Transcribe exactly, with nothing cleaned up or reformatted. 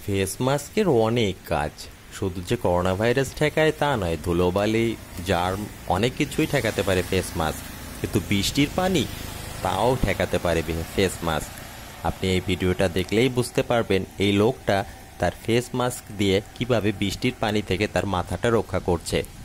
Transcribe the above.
Face মাস্কের অনেক কাজ। শুধু যে করোনা ভাইরাস ঠেকায় তা নয়, ধুলোবালি, জার্ম অনেক কিছুই ঠেকাতে পারে ফেস মাস্ক। কিন্তু বৃষ্টির পানি তাও ঠেকাতে পারে ফেস মাস্ক। আপনি এই ভিডিওটা দেখলেই বুঝতে পারবেন এই লোকটা তার ফেস মাস্ক দিয়ে কিভাবে বৃষ্টির পানি থেকে তার মাথাটা রক্ষা করছে।